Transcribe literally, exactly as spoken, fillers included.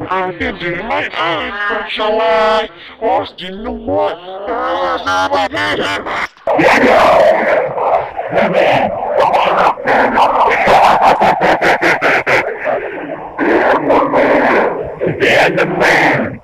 I can do my eyes from July. Lost in the what? And the man!